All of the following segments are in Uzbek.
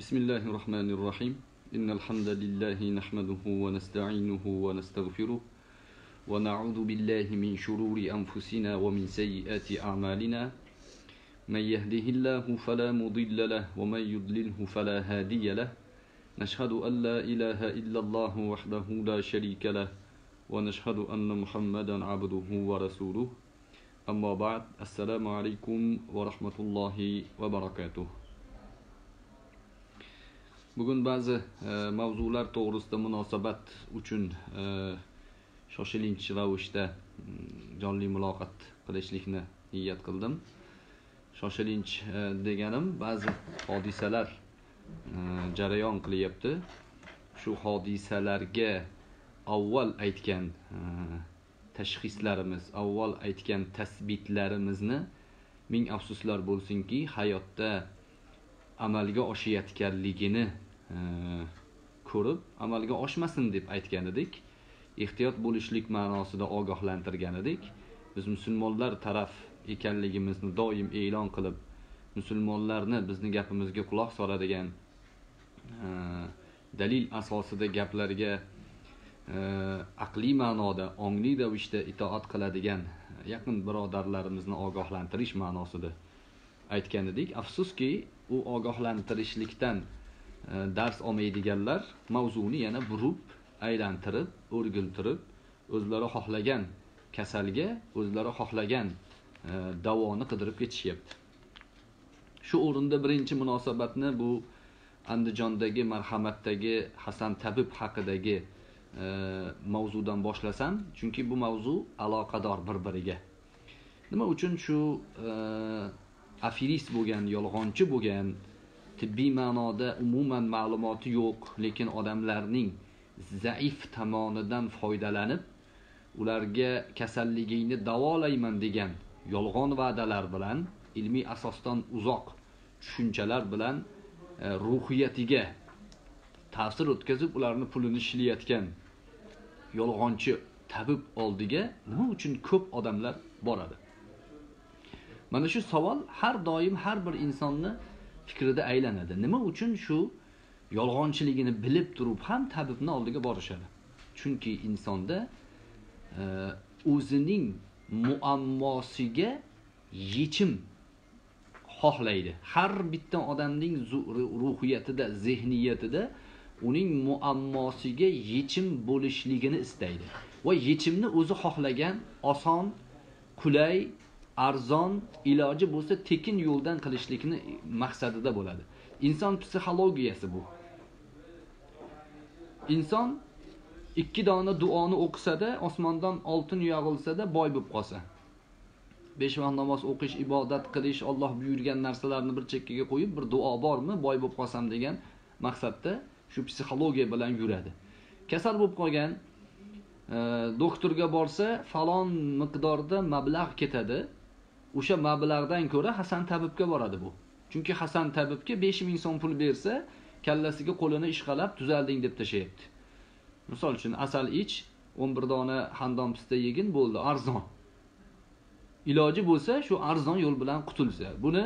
بسم الله الرحمن الرحيم إن الحمد لله نحمده ونستعينه ونستغفره ونعوذ بالله من شرور أنفسنا ومن سيئات أعمالنا من يهده الله فلا مضل له ومن يضلله فلا هادي له نشهد أن لا إله إلا الله وحده لا شريك له ونشهد أن محمدا عبده ورسوله أما بعد السلام عليكم ورحمة الله وبركاته. Bugun ba'zi mavzular to'g'risida munosabat uchun shoshilinch ravishda jonli muloqot qilishlikni niyat qildim. Shoshilinch deganim ba'zi hodisalar jarayon qilyapti. Shu hodisalarga avval aytgan tashxislarimiz, avval aytgan tasbitlarimizni ming afsuslar bo'lsinki, hayotda amalga oshayotganligini ko'rib, amalga oshmasin deb aytgan edik. Ehtiyot bo'lishlik ma'nosida ogohlantirgan edik. Biz musulmonlar taraf ekanligimizni doim e'lon qilib, musulmonlarni bizni gapimizga quloq soladigan, dalil asosida gaplarga aqliy ma'noda, ongli ravishda itoat qiladigan yaqin birodarlarimizni ogohlantirish ma'nosida aytgan edik. Afsuski, u ogohlantirishlikdan dars olmaydiganlar mavzuni yana burib, aylantirib, o'rgiltirib, o'zlari xohlagan kasalga, o'zlari xohlagan davoni qidirib ketishyapti. Shu o'rinda birinchi munosabatni bu Andijondagi marhamatdagi Hasan tabib haqidagi mavzudan boshlasam, chunki bu mavzu aloqador bir-biriga. Nima uchun shu afirist bo'lgan, yolg'onchi bo'lgan, tibbiy ma'noda umuman ma'lumoti yo'q, lekin odamlarning zaif tomonidan foydalanib, ularga kasalligingni davolayman degan yolg'on va'dalar bilan, ilmiy asosdan uzoq tushunchalar bilan ruhiyatiga ta'sir o'tkazib, ularni pulini shiliyotgan yolg'onchi tabib oldiga nima uchun ko'p odamlar boradi? Mana shu savol har doim har bir insonni fikrida aylanadi. Nima uchun shu yolg'onchiligini bilib turib ham tabibning oldiga borishadi? Chunki insonda o'zining muammosiga yechim xohlaydi. Har bitta odamning ruhiyatida, zehniyatida uning muammosiga yechim bo'lishligini istaydi. Va yechimni o'zi xohlagan, oson, qulay, arzon, iloji bo'lsa tekin yo'ldan qilishlikni maqsadida bo'ladi. Inson psixologiyasi bu. Inson ikki dona duoni o'qisa-da, osmondan oltin yog'ilsa-da boy bo'lib qolsa. 5 vaqt namoz o'qish, ibodat qilish, Alloh buyurgan narsalarni bir chekkaga qo'yib, bir duo bormi, boy bo'lib qolsam degan maqsadda shu psixologiya bilan yuradi. Kasal bo'lib qolgan, doktorga borsa, falon miqdorda mablag' ketadi. O'sha mablag'dan ko'ra Hasan tabibga boradi bu. Chunki Hasan tabibga 5000 so'm pul bersa, kallasiga qo'lini ishqalab tuzalding deb tashayapti. Misol uchun asal ich, 11 dona handon pista yegin bo'ldi, arzon. Iloji bo'lsa shu arzon yo'l bilan qutulsa. Buni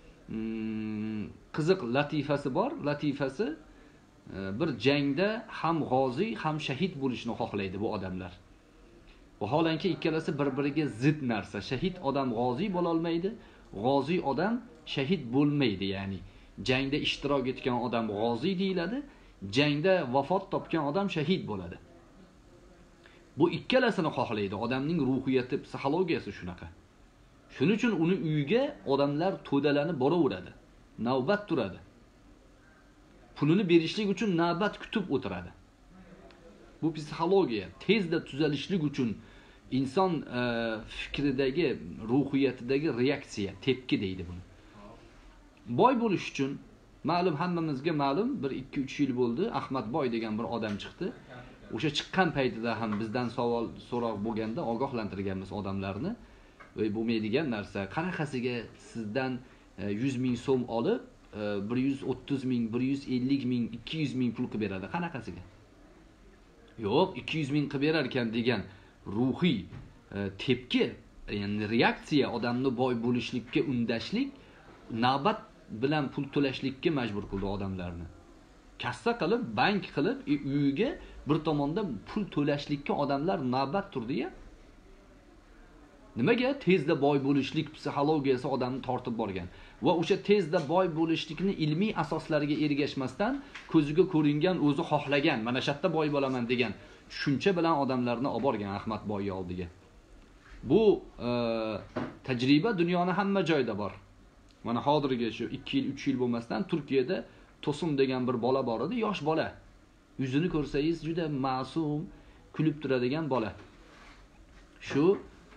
qiziq latifasi bor. Latifasi bir jangda ham g'ozi, ham shahid bo'lishni xohlaydi bu odamlar. Vaholanki ikkalasi bir-biriga zid narsa. Shahid odam g'ozi bo'la olmaydi, g'ozi odam shahid bo'lmaydi, ya'ni jangda ishtirok etgan odam g'ozi deyiladi, jangda vafot topgan odam shahid bo'ladi. Bu ikkalasini xohlaydi. Odamning ruhiyati, psixologiyasi shunaqa. Shuning uchun uni uyiga odamlar to'dalanib boraveradi. Navbat turadi. Pulini berishlik uchun navbat kutib o'tiradi. Bu psixologiya. Tezda tuzalishlik uchun inson fikridagi, ruhiyatidagi reaksiya, tepki deydi buni. Boy bo'lish uchun, ma'lum, hammamizga ma'lum, bir 2-3 yil bo'ldi, Ahmad Boy degan bir odam chiqdi. O'sha chiqqan paytida ham bizdan savol so'roq bo'lganda ogohlantirganmiz odamlarni. Va bo'lmaydigan narsa, qanaqasiga sizdan 100 ming so'm olib, 130 ming, 150 ming, 200 ming pul qilib beradi. Qanaqasiga? Yo'q, 200 ming qilib berar ekan degan ruhiy tepki, ya'ni reaksiya, odamni boy bo'lishlikka undashlik navbat bilan pul to'lashlikka majbur qildi odamlarni. Kassa qilib, bank qilib, uyiga bir tomonda pul to'lashlikka odamlar navbat turdi-ya. Nimaga? Tezda boy bo'lishlik psixologiyasi odamni tortib borgan. Va o'sha tezda boy bo'lishlikni ilmiy asoslariga ergashmasdan ko'ziga ko'ringan, o'zi xohlagan, mana shu yerda boy bo'laman degan tushuncha bilan odamlarni olib borgan Ahmad boyga oldiga. Bu tajriba dunyoni hamma joyda bor. Mana hozirgi shu 2 yil, 3 yil bo'lmasdan Turkiyada To'sim degan bir bola bor edi, yosh bola. Yuzini ko'rsangiz juda ma'sum, kulib turadigan bola. Shu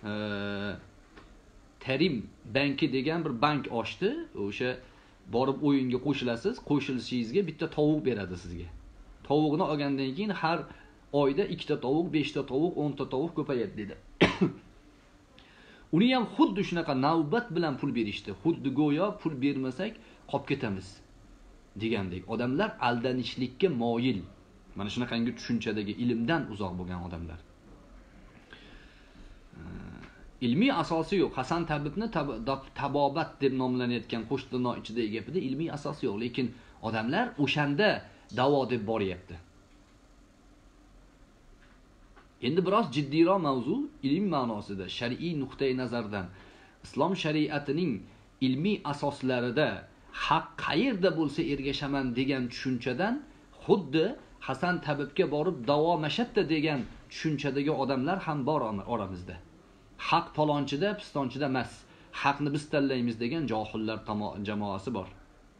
Terim banki degan bir bank ochdi. O'sha borib o'yinga qo'shilasiz, qo'shilishingizga bitta tovuq beradi sizga. Tovuqni olgandan keyin har oyda 2 ta tovuq, 5 ta tovuq, 10 ta tovuq ko'payadi dedi. Uni ham xuddi shunaqa navbat bilan pul berishdi. Xuddi go'yo pul bermasak qolib ketamiz degandek. Odamlar aldanishlikka moyil. Mana shunaqangi tushunchadagi ilmdan uzoq bo'lgan odamlar. Ilmiy asosi yo'q. Hasan Tabibni tabobat deb nomlanayotgan qo'shtirnoq ichidagi gapida ilmiy asosi yo'q, lekin odamlar o'shanda davo deb boryapti. Endi biroz jiddiyroq mavzu, ilm ma'nosida, shar'iy nuqtai nazardan islom shariatining ilmiy asoslarida haq qayerda bo'lsa ergashaman degan tushunchadan xuddi Hasan Tabibga borib davo mashatta degan tushunchadagi odamlar ham bor oramizda. Haq palonchida, pistonchida emas, haqni biz tanlaymiz degan johillar jamoasi bor.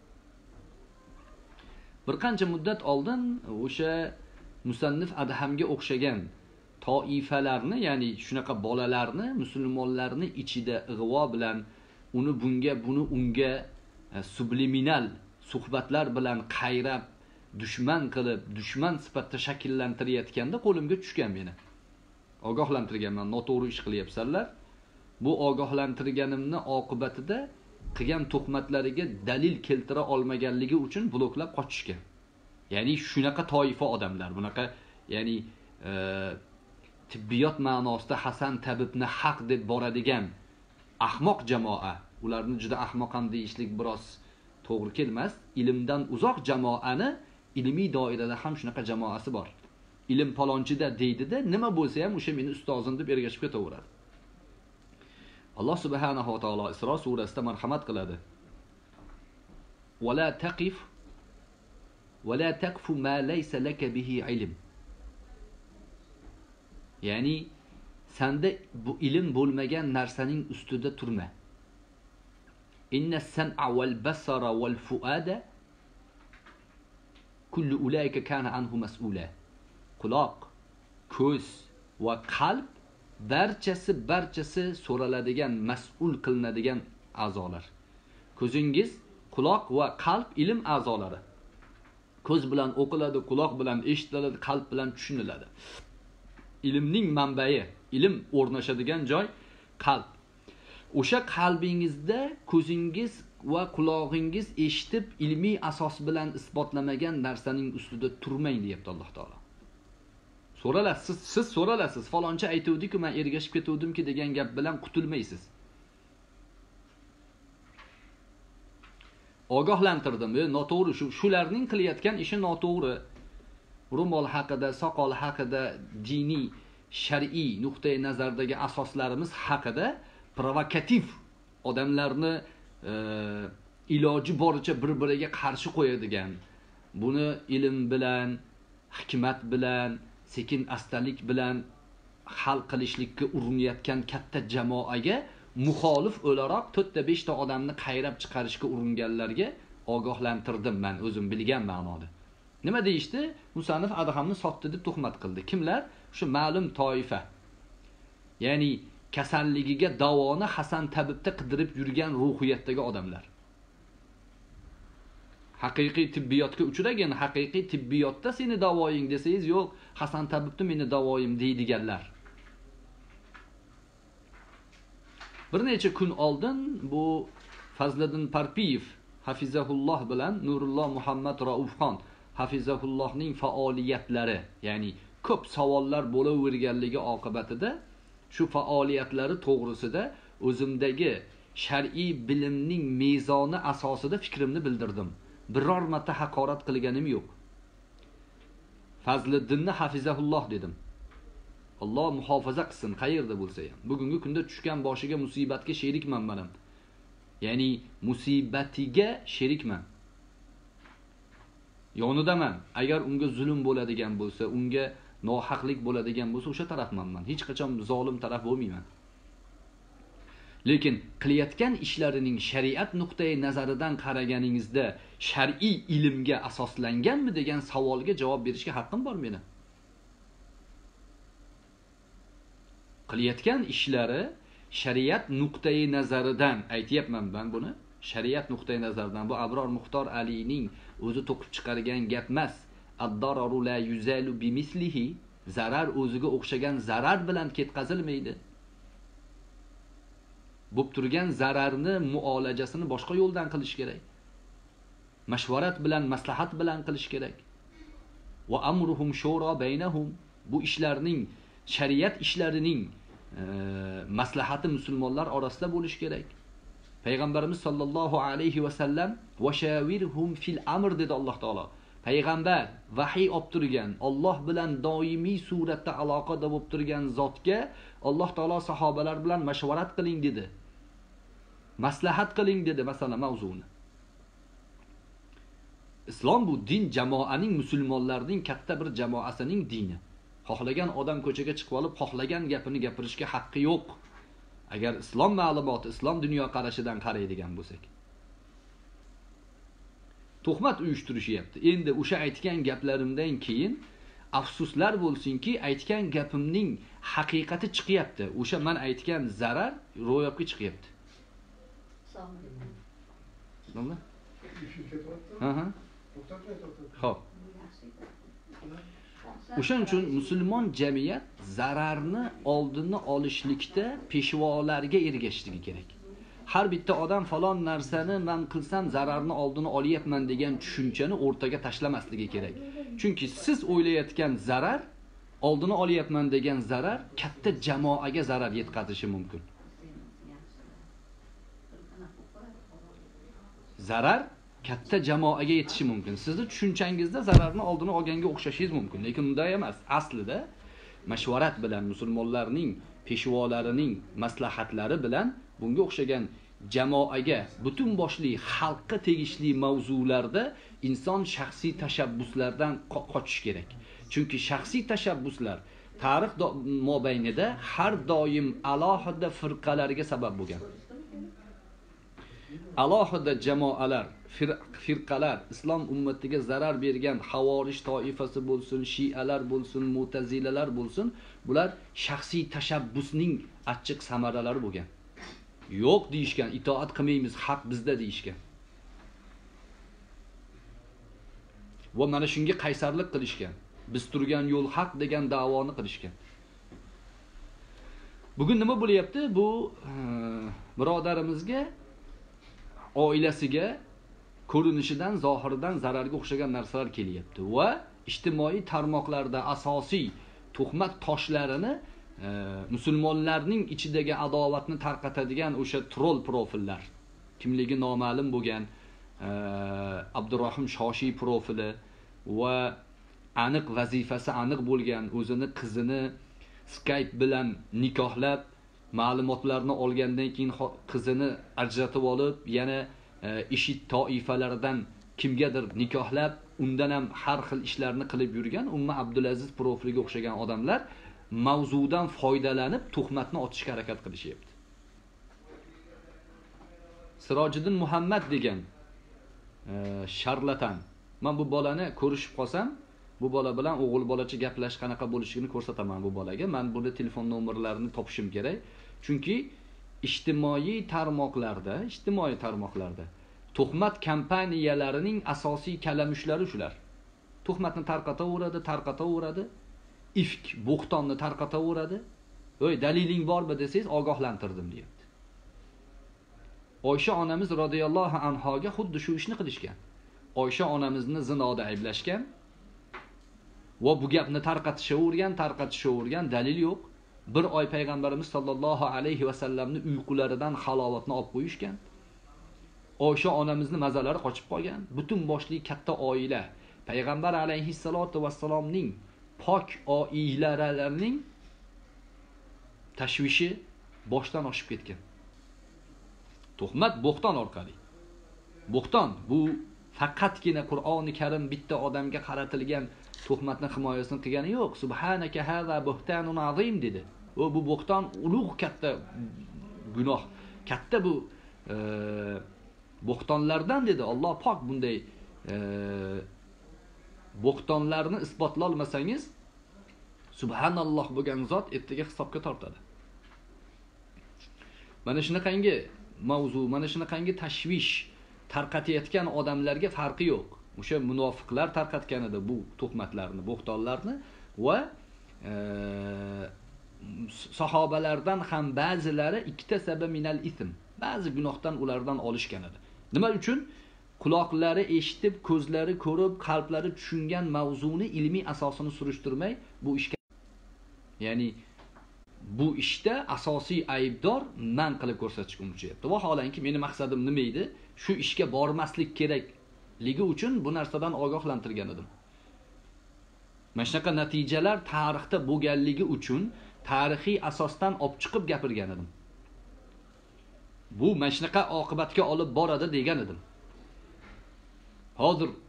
Bir qancha muddat oldin o'sha musannif Adhamga o'xshagan toifalarni, ya'ni shunaqa bolalarni, musulmonlarni ichida ig'vo bilan uni bunga, buni unga subliminal suhbatlar bilan qayrab, dushman qilib, dushman sifatida shakllantirayotganda qo'limga tushgan meni. Ogohlantirganman, noto'g'ri ish qilyapsanlar. Bu ogohlantirganimni oqibatida qilgan tuhmatlariga dalil keltira olmaganligi uchun bloklab qochishgan. Ya'ni shunaqa toifa odamlar, bunaqa, ya'ni tibbiyot ma'nosida Hasan Tabibni haq deb boradigan ahmoq jamoa, ularni juda ahmoq ham deyishlik biroz to'g'ri kelmas. Ilmdan uzoq jamoani ilmiy doirada ham shunaqa jamoasi bor. Ilm palonchida deydi-da, nima bo'lsa ham o'sha meni ustozim deb ergashib ketaveradi. Alloh subhanahu va taolo Isro surasida marhamat qiladi. "Wala taqif wala taqfu ma laysa laka bihi ilm." Ya'ni senda bu ilm bo'lmagan narsaning ustida turma. Inna sam'a wal basara wal fuada kullu ulaika kana anhu mas'ula. Quloq, ko'z va qalb barchasi so'raladigan, mas'ul qilinadigan a'zolar. Ko'zingiz, quloq va qalb ilm a'zolari. Ko'z bilan o'qiladi, quloq bilan eshitiladi, qalb bilan tushuniladi. Ilmning manbai, ilm o'rnashadigan joy qalb. O'sha qalbingizda ko'zingiz va qulog'ingiz eshitib ilmiy asos bilan isbotlamagan narsaning ustida turmang deyapti Alloh taolo. So'ralasiz, siz so'ralasiz, faloncha aytuvdi-ku, men ergashib ketuvdim-ki degan gap bilan qutulmaysiz. Ogohlantirdim, noto'g'ri, shularning qilayotgan ishi noto'g'ri. Ro'mol haqida, soqol haqida, diniy, shar'iy nuqtai nazardagi asoslarimiz haqida provokativ odamlarni iloji boricha bir-biriga qarshi qo'yadigan, buni ilm bilan, hikmat bilan, sekin astalik bilan hal qilishlikka urinayotgan katta jamoaga muxolif o'laroq 4-5 ta odamni qayrab chiqarishga uringanlarga ogohlantirdim men o'zim bilgan ma'noda. Nima deyishdi? Musannif Adhamni sotdi deb tuhmat qildi. Kimlar? Shu ma'lum toifa. Ya'ni kasalligiga davoni Hasan Tabibda qidirib yurgan ruhiyatdagi odamlar. Haqiqiy tibbiyotga uchragan, haqiqiy tibbiyotda seni davoying desangiz, yo'q, Hasan Tabibda meni davoyim deydiganlar. Bir necha kun oldin bu Fazliddin Parpiyev hafizahulloh bilan Nurulloh Muhammad Raufxon hafizahullohning faoliyatlari, ya'ni ko'p savollar bo'laverganligi oqibatida shu faoliyatlari to'g'risida o'zimdagi shar'iy bilimning mezoni asosida fikrimni bildirdim. Biror marta haqorat qilganim yo'q. Fazliddinni hafizahulloh dedim. Alloh muhofaza qilsin, qayerda bo'lsa ham. Bugungi kunda tushgan boshiga musibatga sherikman men ham. Ya'ni musibatiga sherikman. Yonidaman. Agar unga zulm bo'ladigan bo'lsa, unga nohaqlik bo'ladigan bo'lsa, o'sha tarafman men. Hech qachon zolim taraf bo'lmayman. Lekin qilayotgan ishlarining shariat nuqtai nazaridan qaraganingizda shar'iy ilmga asoslanganmi degan savolga javob berishga haqqim bor meni. Qilayotgan ishlari shariat nuqtai nazaridan aytayapman ben buni. Shariat nuqtai nazaridan bu Abror Muxtor Alining o'zi to'qib chiqargan gap emas. Ad-dararu la yuzalu bimislihi. Zarar o'ziga o'xshagan zarar bilan ketkazilmaydi. Bo'p turgan zararni muolajasini boshqa yo'ldan qilish kerak. Mashvarat bilan, maslahat bilan qilish kerak. Va amruhum shura baynahum. Bu ishlarning, shariat ishlarining maslahati musulmonlar orasida bo'lish kerak. Payg'ambarimiz sollallohu alayhi va sallam vashavirhum fil amr dedi Alloh taolo. Payg'ambar vahiy olib turgan, Alloh bilan doimiy suratda aloqada bo'lib turgan zotga Alloh taolo sahobalar bilan mashvarat qiling dedi. Maslahat qiling dedi masalan mavzuni. Islom bu din jamoaning, musulmonlarning katta bir jamoasining dini. Xohlagan odam ko'chaga chiqib olib, xohlagan gapini gapirishga haqqi yo'q. Agar islom ma'lumoti, islom dunyoqarashidan qaraydigan bo'lsak. Tuhmat uyushtirishyapti. Endi o'sha aytgan gaplarimdan keyin afsuslar bo'lsinki, aytgan gapimning haqiqati chiqyapti. O'sha men aytgan zarar ro'yobga chiqyapti. Nima? Ha. Xo'p. O'shaning uchun musulmon jamiyat zararni oldini olishlikda peshvolarga ergashishligi kerak. Har bitta odam falon narsani men qilsam zararni oldini olyapman degan tushunchani o'rtaga tashlamasligi kerak. Chunki siz o'ylayotgan zarar, oldini olyapman degan zarar katta jamoaga zarar yetkazishi mumkin. Zarar katta jamoaga yetishi mumkin. Sizni tushunchangizdagi zararni oldini olganga o'xshashingiz mumkin, lekin unday emas. Aslida mashvarat bilan musulmonlarning peshvolarining maslahatlari bilan bunga o'xshagan jamoaga, butun boshli xalqqa tegishli mavzularda inson shaxsiy tashabbuslardan qochish kerak. Chunki shaxsiy tashabbuslar tarix mobaynida har doim alohida firqalarga sabab bo'lgan. Alohida jamoalar, firqalar, islom ummatiga zarar bergan Havorish toifasi bo'lsin, Shialar bo'lsin, Mu'tazilalar bo'lsin, bular shaxsiy tashabbusning achchiq samaralari bo'lgan. Yo'q deyishgan, itoat qilmaymiz, haq bizda deyishgan. Va mana shunga qaysarlik qilishgan. Biz turgan yo'l haq degan da'voni qilishgan. Bugun nima bo'lyapti? Bu birodarimizga, oilasiga ko'rinishidan, zohiridan zararga o'xshagan narsalar kelyapti va ijtimoiy tarmoqlarda asosiy tuhmat toshlarini musulmonlarning ichidagi adovatni tarqatadigan o'sha troll profillar, kimligi noma'lum bo'lgan Abdurrahim Shoshiy profili va aniq vazifasi aniq bo'lgan, o'zini qizini Skype bilan nikohlab, ma'lumotlarni olgandan keyin qizini ajratib olib, yana IShID toifalaridan kimgadir nikohlab, undan ham har xil ishlarni qilib yurgan Umma Abdulaziz profiliga o'xshagan odamlar mavzudan foydalanib tuhmatni otishga harakat qilishyapti. Sirojiddin Muhammad degan sharlatan. Men bu bolani ko'rishib qolsam, bu bola bilan o'g'il bolacha gaplash qanaqa bo'lishini ko'rsataman bu bolaga. Men buni telefon nomerlarini topishim kerak. Chunki ijtimoiy tarmoqlarda tuhmat kompaniyalarining asosiy kalamushlari shular. Tuhmatni tarqataveradi, ifk, bo'xtonni tarqataveradi. Voy, daliling bormi desangiz, ogohlantirdim deyapti. Oysha onamiz radhiyallohu anhoga xuddi shu ishni qilishgan. Oysha onamizni zinoda ayblashgan va bu gapni tarqatishavergan, dalil yo'q. Bir oy payg'ambarimiz sollallohu alayhi vasallamni uyqularidan halovatni olib qo'yishgan. Oysha onamizni mazalari qochib qolgan. Butun boshli katta oila payg'ambar alayhissalotu vassalomning pok oilalarining tashvishi boshdan oshib ketgan. Tuhmat bo'xton orqali. Bo'xton bu faqatgina Qur'oni Karim bitta odamga qaratilgan tuhmatni himoyasini qilgani yo'q. Subhanaka hada buhtanun azim dedi. Bu bo'xton ulug' katta gunoh. Katta bu bo'xtonlardan dedi. Alloh pok bunday bo'xtonlarni isbotlay olmasangiz subhanalloh bo'lgan zot ertaga hisobga tortadi. Mana shunaqangi mavzu, mana shunaqangi tashvish tarqatayotgan odamlarga farqi yo'q. O'sha munofiqlar tarqatgan edi bu tuhmatlarni, bo'xtonlarni va sahobalardan ham ba'zilari iktasaba minal ism, ba'zi gunohdan ulardan olishgan edi. Nima uchun? Quloqlari eshitib, ko'zlari ko'rib, qalblari tushungan mavzuni ilmiy asosini surishtirmay bu ishga, ya'ni bu ishda asosiy aybdor man qilib ko'rsatishga urinayapti. Vaholanki meni maqsadim nima edi? Shu ishga bormaslik kerakligi uchun bu narsadan ogohlantirgan edim. Mana shunaqa natijalar tarixda bo'lganligi uchun tarixiy asosdan olib chiqib gapirgan edim. Bu mana shunaqa oqibatga olib boradi degan edim. Hozir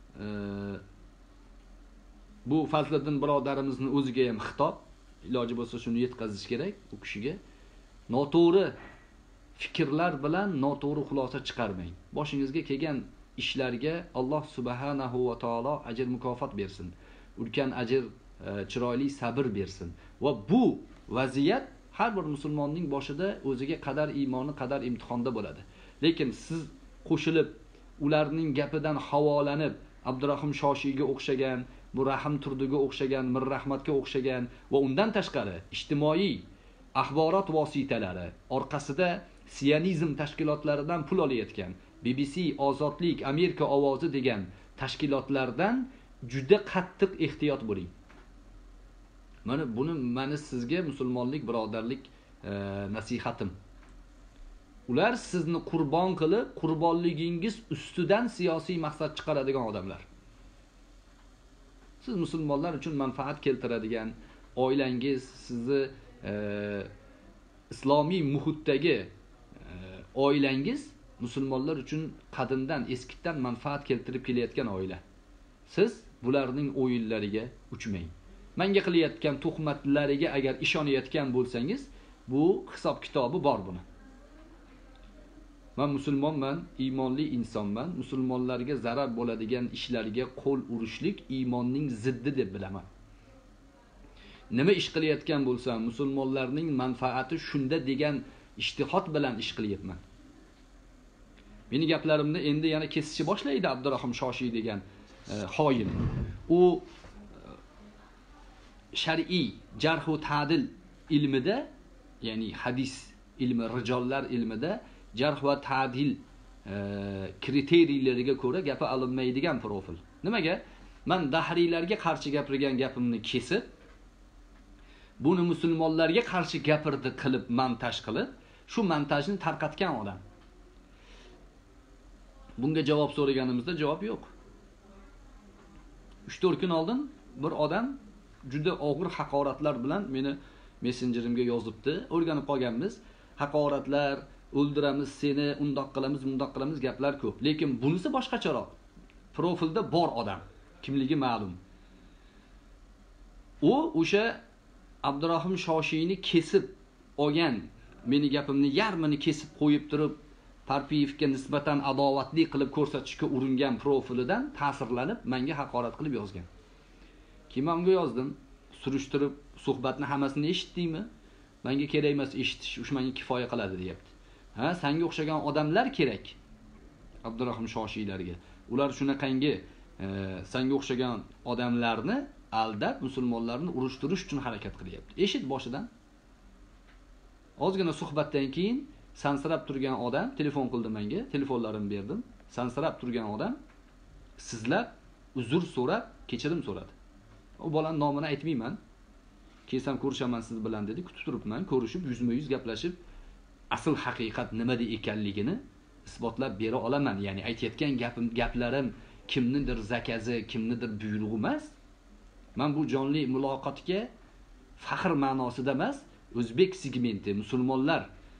bu Fazliddin birodarimizni o'ziga ham xitob, iloji bo'lsa shuni yetkazish kerak u kishiga. Noto'g'ri fikrlar bilan noto'g'ri xulosa chiqarmang. Boshingizga kelgan ishlarga Alloh subhanahu va taolo ajr mukofot bersin. Ulkan ajr, chiroyli sabr bersin. Va bu vaziyat har bir musulmonning boshida o'ziga qadar iymoni, qadar imtihonda bo'ladi. Lekin siz qo'shilib ularning gapidan havolanib Abdurahim Shoshiyga o'xshagan, bu Rahim Turdiga o'xshagan, Mir Rahmatga o'xshagan va undan tashqari ijtimoiy axborot vositalari orqasida sionizm tashkilotlaridan pul olayotgan BBC, Ozodlik, Amerika ovozi degan tashkilotlardan juda qattiq ehtiyot bo'ling. Mana buni meni sizga musulmonlik, birodarlik nasihatim. Ular sizni qurbon qilib, qurbonligingiz ustidan siyosiy maqsad chiqaradigan odamlar. Siz musulmonlar uchun manfaat keltiradigan, oilangiz, sizni islomiy muhitdagi oilangiz musulmonlar uchun qadimdan, eskitdan manfaat keltirib kelayotgan oila. Siz bularning o'yinlariga uchmang. Menga qilayotgan tuhmatlariga agar ishonayotgan bo'lsangiz, bu hisob kitobi bor buni. Men musulmonman, iymonli insonman. Musulmonlarga zarar bo'ladigan ishlarga qo'l urishlik iymonning ziddi deb bilaman. Nima ish qilayotgan bo'lsam, musulmonlarning manfaati shunda degan ijtihod bilan ish qilyapman. Meni gaplarimni endi yana kesishni boshlaydi Abdurahim Shoshiy degan xoin. U shar'iy jarh va ta'dil ilmida, ya'ni hadis ilmi, rijollar ilmida jarh va ta'dil kriteriylariga ko'ra gapi olinmaydigan profil. Nimaga? Men dahriylarga qarshi gapirgan gapimni kesib, buni musulmonlarga qarshi gapirdi qilib montaj qilib, shu montajni tarqatgan odam. Bunga javob so'raganimizda javob yo'q. 3-4 kun oldin bir odam juda og'ir haqoratlar bilan meni messenjerimga yozibdi. O'rganib qolganmiz. Haqoratlar, o'ldiramiz seni, undoq qilamiz, bundoq qilamiz gaplar ko'p. Lekin bunisi boshqacharoq. Profilda bor odam, kimligi ma'lum. U o'sha Abdurahim Shoshiyni kesib olgan, meni gapimni yarmini kesib qo'yib turib, Parpiyevga nisbatan adovatli qilib ko'rsatishga uringan profilidan ta'sirlanib menga haqorat qilib yozgan. Keyin unga yozdim, surishtirib suhbatni hammasini eshitdingmi? Menga kerak emas eshitish, o'sha menga kifoya qiladi deyapti. Ha, senga o'xshagan odamlar kerak. Abdurahim Shoshiylarga. Ular shunaqangi senga o'xshagan odamlarni aldab musulmonlarni urushtirish uchun harakat qilyapti. Eshit boshidan. Ozgina suhbatdan keyin sansirab turgan odam telefon qildi menga, telefonlarimni berdim. Sansirab turgan odam sizlar uzr so'rab, kechirim so'radi. U bolaning nomini aytmayman. Kelsam ko'rishaman siz bilan dedi, kutib turibman, ko'rishib, yuzma-yuz gaplashib, asl haqiqat nimada ekanligini isbotlab bera olaman. Ya'ni aytayotgan gaplarim kimnidir zakazi, kimnidir buyrug'i emas. Men bu jonli muloqotga faxr ma'nosida emas, o'zbek segmenti, musulmonlar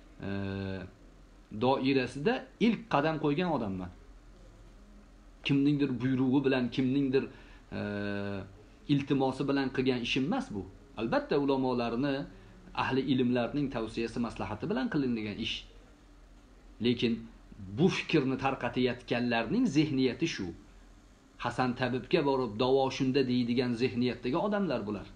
doirasida ilk qadam qo'ygan odamman. Kimningdir buyrug'i bilan, kimningdir iltimosi bilan qilgan ishim emas bu. Albatta ulamolarni, ahli ilmlarning tavsiyasi, maslahati bilan qilingan ish. Lekin bu fikrni tarqatayotganlarning zehniyati shu. Hasan tabibga borib davo shunda deydigan zehniyatdagi odamlar bular.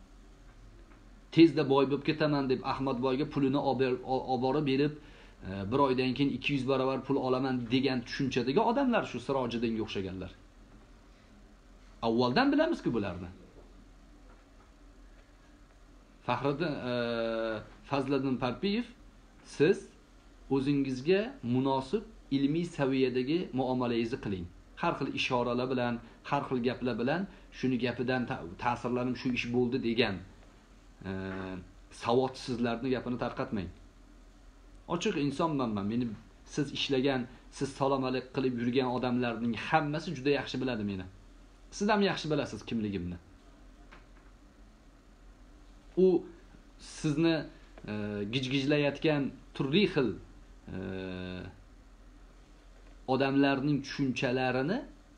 Tezda boy bo'lib ketaman deb Ahmadboyga pulini olib borib berib, bir oydan keyin 200 barobar pul olaman degan tushunchadagi odamlar shu Sirojiddinga o'xshaganlar. Avvaldan bilamiz-ku bularni. Fazliddin Parpiyev, siz o'zingizga munosib ilmiy saviyadagi muomalangizni qiling. Har xil ishoralar bilan, har xil gaplar bilan shuni gapidan ta'sirlanib shu ish bo'ldi degan savodsizlarning gapini tarqatmang. Ochiq insonman men. Meni siz ishlagan, siz salomalik qilib yurgan odamlarning hammasi juda yaxshi biladi meni. Siz ham yaxshi bilasiz kimligimni. U sizni gijgijlayotgan turli xil odamlarning tushunchalarini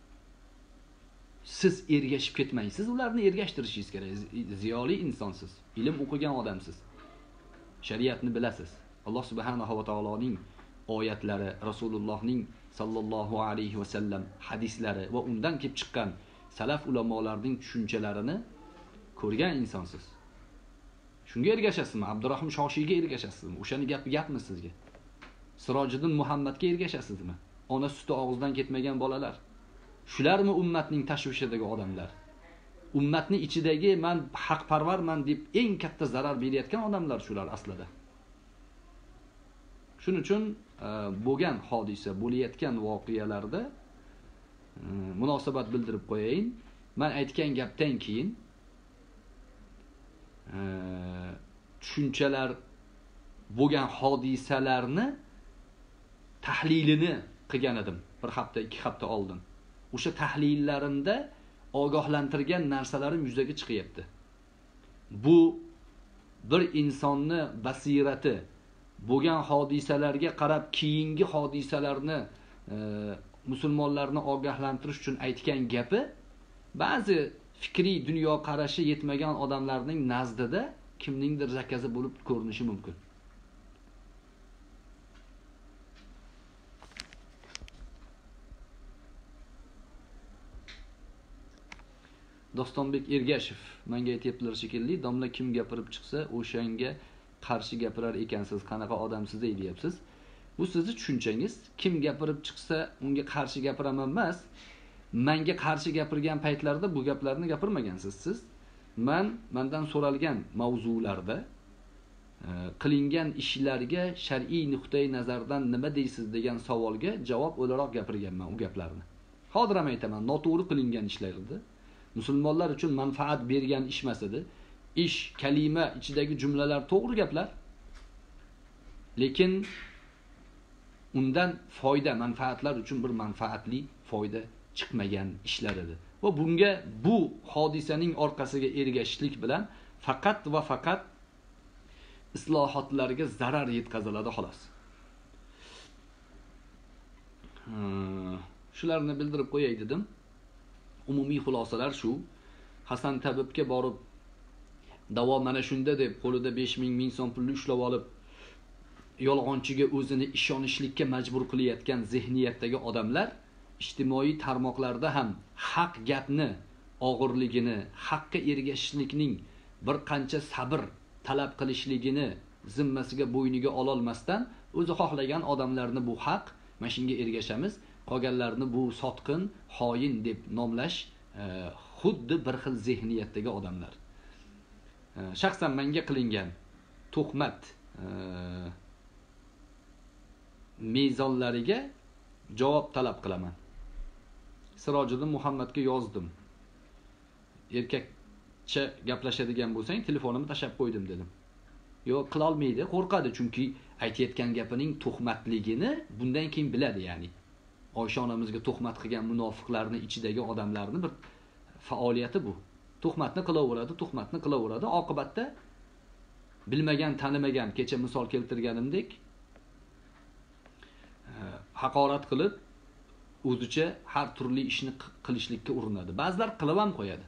siz ergashib ketmaysiz, ularni ergashtirishingiz kerak. Ziyoli insonsiz, ilm o'qigan odamsiz. Shariatni bilasiz. Alloh subhanahu va taoloning oyatlari, Rasulullohning sallallohu alayhi va sallam hadislari va undan kelib chiqqan salaf ulamolarining tushunchalarini ko'rgan insonsiz. Shunga ergashasizmi? Abdurahmon Shoshiyga ergashasizmi? O'shani gapmi sizga? Sirojiddin Muhammadga ergashasizmi? Ona suti og'izdan ketmagan bolalar. Shularmi ummatning tashvishidagi odamlar? Ummatning ichidagi men haqparvarman deb eng katta zarar berayotgan odamlar shular aslida. Shuning uchun bo'lgan hodisa, bo'layotgan voqealarda munosabat bildirib qo'yayin. Men aytgan gapdan keyin tushunchalar bo'lgan hodisalarni tahlilini qilgan edim bir hafta, 2 hafta oldin. O'sha tahlillarimda ogohlantirgan narsalarim yuzaga chiqyapti. Bu bir insonni basirati bo'lgan hodisalarga qarab keyingi hodisalarni musulmonlarni ogohlantirish uchun aytgan gapi ba'zi fikriy dunyo qarashi yetmagan odamlarning nazdida kimningdir zakazi bo'lib ko'rinishi mumkin. Dostonbek Ergashev menga aytibdilar shekilli, domla kim gapirib chiqsa, o'shanga qarshi gapirar ekansiz, qanaqa odamsiz deyapsiz. Bu sizning tushunchangiz. Kim gapirib chiqsa, unga qarshi gapiraman emas. Menga qarshi gapirgan paytlarda bu gaplarni gapirmagansiz siz. Mendan so'ralgan mavzularda qilingan ishlarga shar'iy nuqtai nazardan nima deysiz degan savolga javob o'laroq gapirganman u gaplarni. Hozir ham aytaman, noto'g'ri qilingan ishlar edi. Musulmonlar uchun manfaat bergan ish emas edi. Ish, kalima ichidagi jumlalar to'g'ri gaplar. Lekin undan foyda, manfaatlar uchun bir manfaatli foyda chiqmagan ishlar edi. Va bunga bu hodisaning orqasiga ergashishlik bilan faqat va faqat islohotlarga zarar yetkaziladi xolos. Shularni bildirib qo'yay dedim. Umumiy xulosalar shu. Hasan tabibga borib davo mana shunda deb qo'lida 5000 so'm pulni ushlab olib yolg'onchiga o'zini ishonishlikka majbur qilayotgan zehniyatdagi odamlar ijtimoiy tarmoqlarda ham haq gapni og'irligini, haqqa ergashishlikning bir qancha sabr talab qilishligini zimmasiga bo'yniga ola olmasdan o'zi xohlagan odamlarni bu haq, mana shunga ergashamiz, qolganlarni bu sotqin, xoin deb nomlash xuddi bir xil zehniyatdagi odamlar. Shaxsan menga qilingan tuhmat mezonlariga javob talab qilaman. Sirojiddin Muhammadga yozdim. Erkak gaplashadigan bo'lsang, telefonimni tashlab qo'ydim dedim. Yo'q, qila olmaydi, qo'rqadi, chunki aytayotgan gapining tuhmatligini bundan keyin biladi, ya'ni. Oysha onamizga tuhmat qilgan munofiqlarning ichidagi odamlarning bir faoliyati bu. Tuhmatni qilaveradi. Oqibatda bilmagan, tanimagan, kecha misol keltirganimdek, haqorat qilib, o'zicha har turli ishni qilishlikka urinadi. Ba'zilar qilib ham qo'yadi.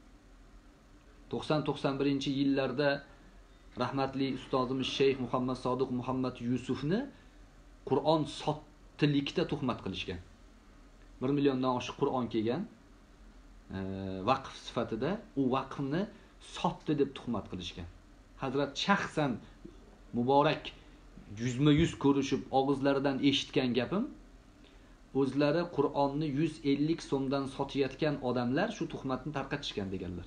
90-91-yillarda rahmatli ustozimiz Sheyx Muhammad Sodiq Muhammad Yusufni Qur'on sottilikda tuhmat qilishgan. 1 milliondan oshiq Qur'on kelgan. Vaqf sifatida u vaqfni sotdi deb tuhmat qilishgan. Hazrat shaxsan muborak yuzma-yuz ko'rishib, og'izlaridan eshitgan gapim, o'zlari Qur'onni 150 so'mdan sotayotgan odamlar shu tuhmatni tarqatishgan deganlar.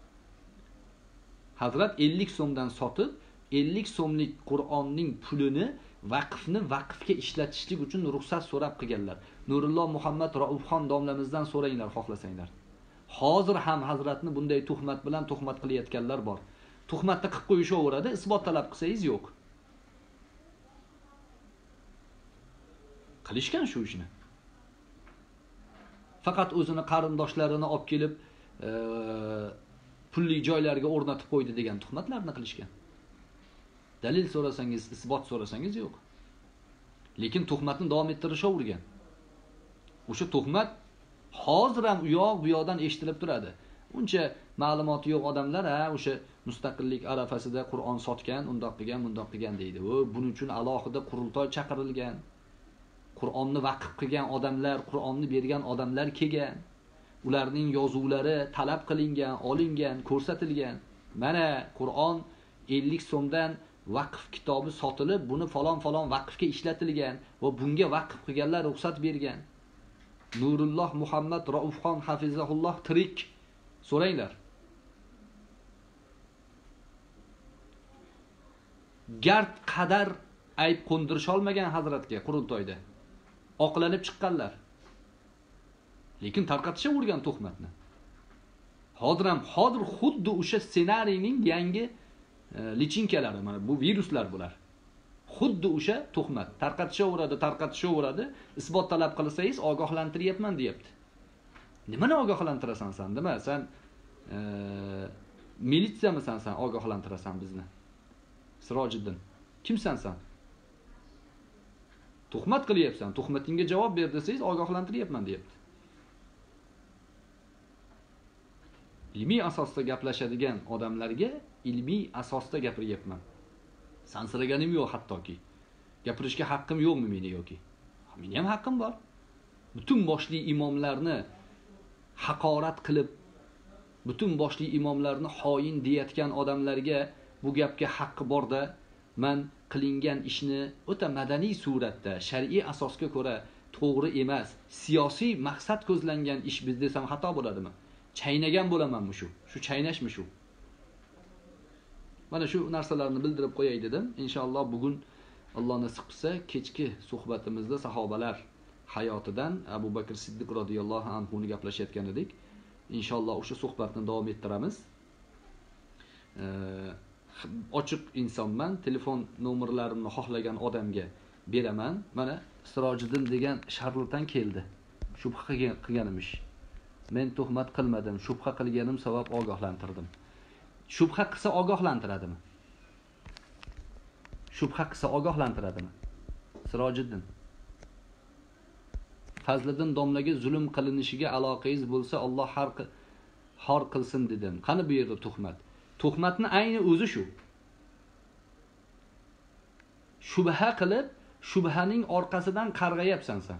Hazrat 50 so'mdan sotib, 50 so'mlik Qur'onning pulini vaqfga ishlatishlik uchun ruxsat so'rab qilganlar. Nurulloh Muhammad Raufxon domlamizdan so'ranglar, xohlasanglar. Hozir ham hazratni bunday tuhmat bilan tuhmat qilayotganlar bor. Tuhmatni qilib qo'yishaveradi, isbot talab qilsangiz yo'q. Qilishgan shu ishni. Faqat o'zini qarindoshlarini olib kelib, pulli joylarga o'rnatib qo'ydi degan tuhmatlarni qilishgan. Dalil so'rasangiz, isbot so'rasangiz yo'q. Lekin tuhmatni davom ettirishavergan. O'sha tuhmat hozir ham u yoq bu yoqdan eshitilib turadi. Uncha ma'lumoti yo'q odamlar o'sha mustaqillik arafasida Qur'on sotgan, undoq qilgan deydi. Buning uchun alohida qurultoy chaqirilgan. Qur'onni vaqf qilgan odamlar, Qur'onni bergan odamlar kelgan. Ularning yozuvlari talab qilingan, olingan, ko'rsatilgan. Mana Qur'on 50 so'mdan vaqf kitobi sotilib, buni falon vaqfga ishlatilgan va bunga vaqf qilganlar ruxsat bergan. Nurulloh Muhammad Raufxon hafizahulloh tirik. So'ranglar. Gard qadar ayb qo'ndirisha olmagan hazratga qurultoyda. Oqlanib chiqqanlar. Lekin tarqatishavergan tuhmatni. Hozir xuddi o'sha ssenariyning yangi lichinkalari, mana bu viruslar bular. Xuddi o'sha tuhmat tarqatishaveradi. Isbot talab qilsangiz ogohlantiryapman deyapti. Nimani ogohlantirasan sen? Nima? Sen militsiyamisan sen ogohlantirasan bizni? Sirojiddin. Kimsan sen? Tuhmat qilyapsan. Tuhmatingga javob ber desangiz ogohlantiryapman deyapti. Ilmiy asosda gaplashadigan odamlarga ilmiy asosda gapiryapman. Sansiraganim yo'q hattoki. Gapirishga haqqim yo'qmi meni yoki? Meni ham haqqim bor. Butun boshli imomlarni haqorat qilib, butun boshli imomlarni xoin deyotgan odamlarga bu gapga haqqi borda, men qilingan ishni o'ta madaniy suratda, shar'iy asosga ko'ra to'g'ri emas, siyosiy maqsad ko'zlangan ish biz desam xato bo'ladimi? Chaynagan bo'lamanmi shu? Shu chaynashmi shu? Mana shu narsalarni bildirib qo'yay dedim. Inshaalloh bugun Alloh nasib qilsa kechki suhbatimizda sahobalar hayotidan Abu Bakr Siddiq radhiyallohu anhu ni gaplashayotgan edik. Inshaalloh o'sha suhbatni davom ettiramiz. Ochiq insonman, telefon nomerlarimni xohlagan odamga beraman. Mana Sirojiddin degan sharlatan keldi. Shubha qilganim ish. Men tuhmat qilmadim, shubha qilganim sabab ogohlantirdim. Shubha qilsa ogohlantiradimi? Shubha qilsa ogohlantiradimi? Sirojiddin. Fazliddin domlaga zulm qilinishiga aloqangiz bo'lsa Alloh har qilsin dedim. Qani bu yerda tuhmat? Tuhmatni ayni o'zi shu. Shubha qilib, shubhaning orqasidan qarg'ayapsan sen.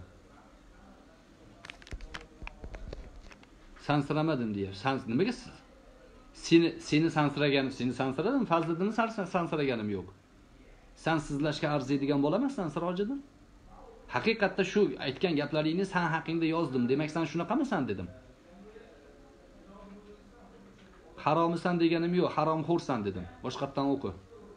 Sansiramadim deyapsan. Nimaga seni sansiraganim, seni sansiradim, Fazliddinni sansiraganim yo'q. Sen sizlashga arziydigan bo'lamassan, Sirojiddin? Haqiqatda shu aytgan gaplaringni sen haqingda yozdim. Demak, sen shunaqamisan dedim. Haromisan deganim yo'q, haromxo'rsan dedim. Boshqatdan o'qi.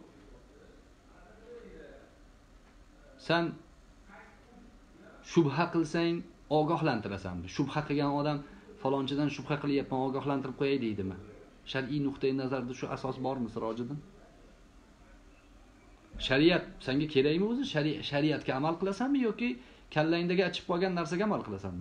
Sen shubha qilsang ogohlantirasan. Shubha qilgan odam falonchidan shubha qilyapman, ogohlantirib qo'yay deydimi? Shar'iy nuqtai nazarda shu asos bormi Sirojiddin? Shariat senga kerakmi o'zi? Shariatga amal qilasanmi yoki kallangdagi achib qolgan narsaga amal qilasanmi?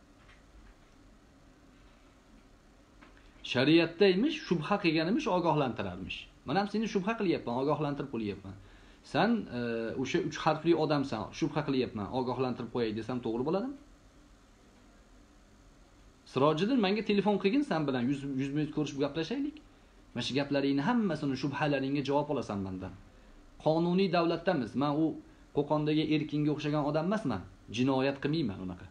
Shariatda emish, shubha qilganimish ogohlantirarmish. Men ham seni shubha qilyapman, ogohlantirib qo'yapman. Sen o'sha 3 harfli odamsan, shubha qilyapman, ogohlantirib qo'yay desam to'g'ri bo'ladimi? Sirojiddin menga telefon qilgin, sen bilan 100 minut ko'rishib gaplashaylik. Mana shu gaplaringni hammasini, shubhalaringga javob olasan mendan. Qonuniy davlatdamiz. Men u Qo'qondagi erkinga o'xshagan odam emasman. Jinoyat qilmayman unaqa.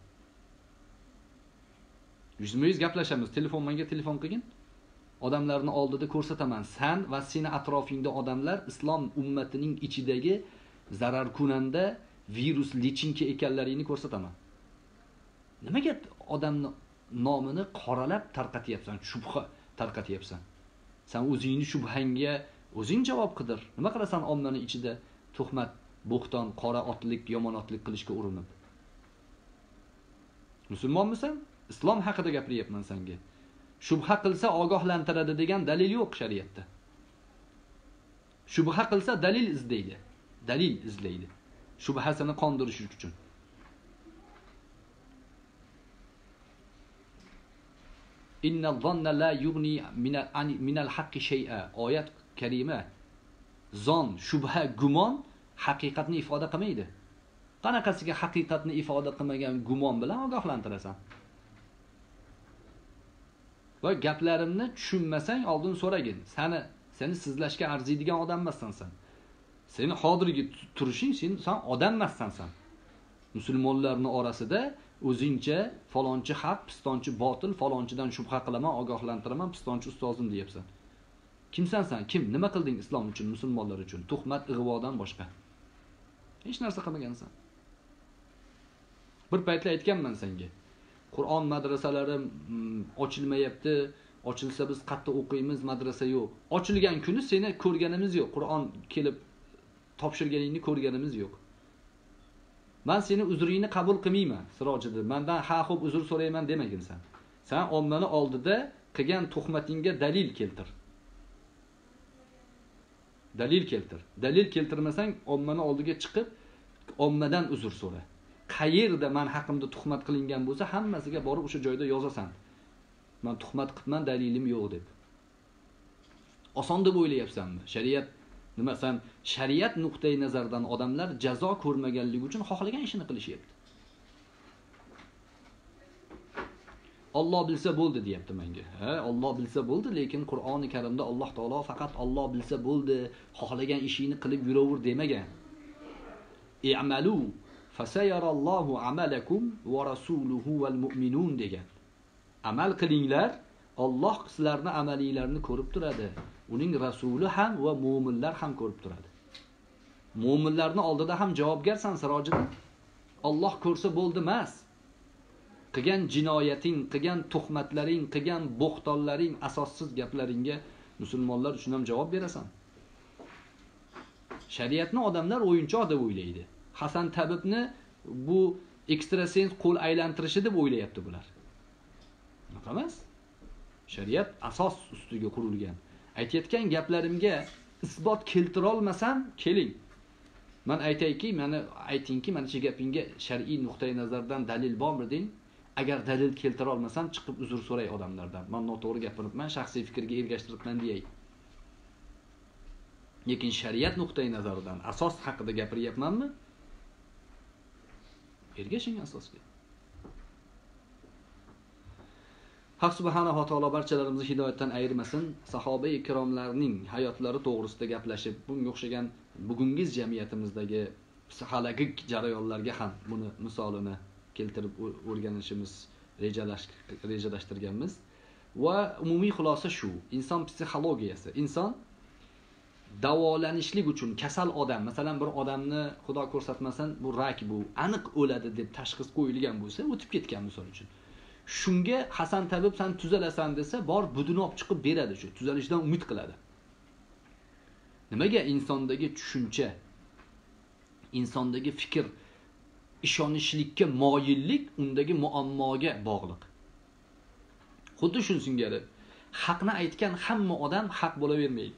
100 minut gaplashamiz. Menga telefon qilgin. Odamlarni oldida ko'rsataman. Sen va seni atrofingda odamlar islom ummatining ichidagi zararkunanda virus lichinka ekanlaringni ko'rsataman. Nimaga odamni nomini qoralab tarqatyapsan, shubha tarqatyapsan? Sen o'zingni shubhangga o'zing javob qidir. Nima qilasan ommaning ichida tuhmat, bo'xton, qora otlik, yomon otlik qilishga urinib? Musulmonmisan? Islom haqida gapiryapman senga. Shubha qilsa ogohlantiradi degan dalil yo'q shariatda. Shubha qilsa dalil izlaydi. Dalil izlaydi. Shubhasini qondirish uchun. Inna dhanna la yughni min al-haqqi shay'a. Oyat karima. Zon, shubha, gumon haqiqatni ifoda qilmaydi. Qanaqasiga haqiqatni ifoda qilmagan gumon bilan ogohlantirasan? Va gaplarimni tushunmasang oldin so'ragin. Seni sizlashga arziydigan odam emassan sen. Seni hozirgi turishing, sen odam emassan sen. Musulmonlarning orasida o'zingcha falonchi haq, pistonchi botil, falonchidan shubha qilaman, ogohlantiraman, pistonchi ustozim deyapsan. Kimsan sen? Kim? Nima qilding islom uchun, musulmonlar uchun? Tuhmat, ig'vodan boshqa. Hech narsa qilmagansan. Bir paytlar aytganman senga. Qur'on madrasalari ochilmayapti. Ochilsa biz qayerda o'qiymiz, madrasa yo'q. Ochilgan kuni seni ko'rganimiz yo'q. Qur'on kelib topshirganingni ko'rganimiz yo'q. Men seni uzringni qabul qilmayman, Sirojiddin. Mendan ha xo'p uzr so'rayman demagin sen. Sen ommani oldida qilgan tuhmatingga dalil keltir. Dalil keltir. Dalil keltirmasang ommani oldiga chiqib ommadan uzr so'ra. Qayerda men haqimda tuhmat qilingan bo'lsa, hammasiga borib o'sha joyda yozasan. Men tuhmat qilman, dalilim yo'q deb. Oson deb o'ylayapsanmi? Shariat nima? Sen shariat nuqtai nazaridan odamlar jazo ko'rmaganligi uchun xohlagan ishini qilishyapti. Alloh bilsa bo'ldi deyapti menga. Alloh bilsa bo'ldi, lekin Qur'oni Karimda Alloh taolo faqat Alloh bilsa bo'ldi, xohlagan ishingni qilib yuraver demagan. I'malu fasayarallohu amalakum va rasuluhu val mu'minun degan. Amal qilinglar, Alloh sizlarning amalinglarni ko'rib turadi. Uning rasuli ham va mu'minlar ham ko'rib turadi. Mu'minlarning oldida ham javobgarsan Sirojiddin. Alloh ko'rsa bo'ldi emas. Qilgan jinoyating, qilgan tuhmatlaring, qilgan bo'xtonlaring, asossiz gaplaringga musulmonlar uchun ham javob berasan. Shariatni odamlar o'yinchoq deb o'ylaydi. Hasan Tabibni bu ekstrasens qo'l aylantirishi deb o'ylayapti bular. Unaqa emas. Shariat asos ustiga qurilgan. Aytayotgan gaplarimga isbot keltira olmasam, keling. Men aytayki, aytingki, mana shu gapingga shar'iy nuqtai nazardan dalil bormi deng. Agar dalil keltira olmasam, chiqib uzr so'ray odamlardan. Men noto'g'ri gapiribman, shaxsiy fikrga ergashtiribman deyay. Lekin shariat nuqtai nazaridan asos haqida gapiryapmanmi? Ergashing asosga. Haq subhanahu va taolo barchalarimizni hidoyatdan ayirmasin. Sahoba-i ikromlarning hayotlari to'g'risida gaplashib, bunga o'xshagan bugungi jamiyatimizdagi psixologik jarayonlarga ham buni misolini keltirib o'rganishimiz rejalashtirganmiz. Va umumiy xulosa shu: inson psixologiyasi, inson davolanishlik uchun kasal odam, masalan bir odamni xudo ko'rsatmasin bu rak, bu aniq o'ladi deb tashxis qo'yilgan bo'lsa, o'tib ketgan misol uchun. Shunga Hasan Tabib sen tuzalasan desa, bor budini olib chiqib beradi, shu tuzalishdan umid qiladi. Nimaga? Insondagi tushuncha, insondagi fikr, ishonishlikka moyillik undagi muammoga bog'liq. Xuddi shuni singari haqni aytgan hamma odam haq bo'lavermaydi.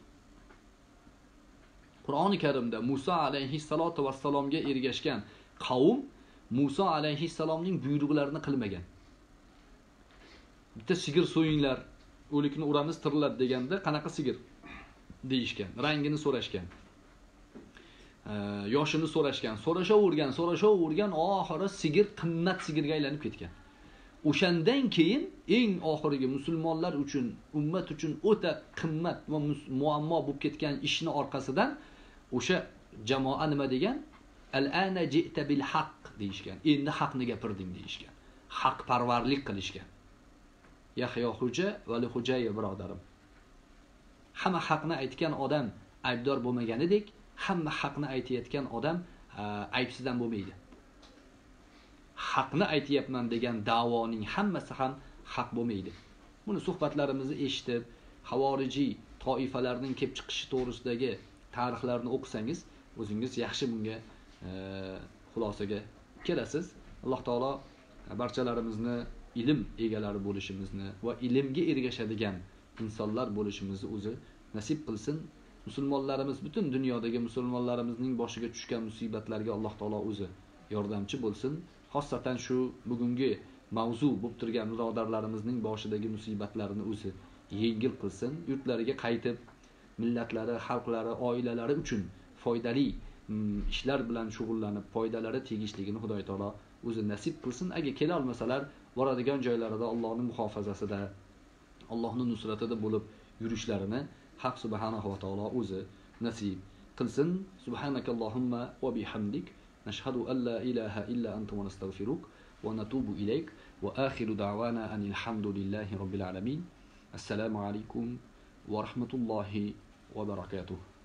Qur'oni Karimda Musa alayhissalatu vassalomga ergashgan qavm Musa alayhissalomning buyruqlarini qilmagan. Bitta sigir so'yinglar, o'likni uramiz tiriladi deganda qanaqa sigir deyishgan, rangini so'rashgan. Yoshini so'rashgan, so'rashavergan, oxiri sigir qimmat sigirga aylanib ketgan. O'shandan keyin eng oxirgi musulmonlar uchun, ummat uchun o'ta qimmat va muammo bo'lib ketgan ishni orqasidan o'sha jamoa nima degan? Al-ana ji'ta bil haqq deyishgan. Endi haqni gapirding deyishgan. Haqparvarlik qilishgan. Yahyo xo'ja va li xo'jay birodarim. Hamma haqni aytgan odam aybdor bo'lmaganidek, hamma haqni aytayotgan odam aybsizdan bo'lmaydi. Haqni aytayapman degan da'voning hammasi ham haq bo'lmaydi. Buni suhbatlarimizni eshitib, havorijiy toifalarning kelib chiqishi to'g'risidagi tarixlarni o'qisangiz, o'zingiz yaxshi bunga xulosaga kelasiz. Alloh taolo barchalarimizni ilm egalari bo'lishimizni va ilmga ergashadigan insonlar bo'lishimizni o'zi nasib qilsin. Musulmonlarimiz, butun dunyodagi musulmonlarimizning boshiga tushgan musibatlarga Alloh taolo o'zi yordamchi bo'lsin. Xossatan shu bugungi mavzu bo'lib turgan birodarlarimizning boshidagi musibatlarni o'zi yengil qilsin. Yurtlariga qaytib, millatlari, xalqlari, oilalari uchun foydali ishlar bilan shug'ullanib, foydalari tegishligini Xudoy taolo o'zi nasib qilsin. Agar kela olmasalar, boradigan joylarida Allohning muhofazasida, Allohning nusratida bo'lib yurishlarini Haq subhanahu va taolo o'zi nasib qilsin. Subhanakallohumma va bihamdik nashhadu an la ilaha illa anta wa nastaghfiruk wa natubu ilayk wa akhiru da'wana anil hamdulillahi rabbil alamin. Assalomu alaykum va rahmatullohi va barakatuh.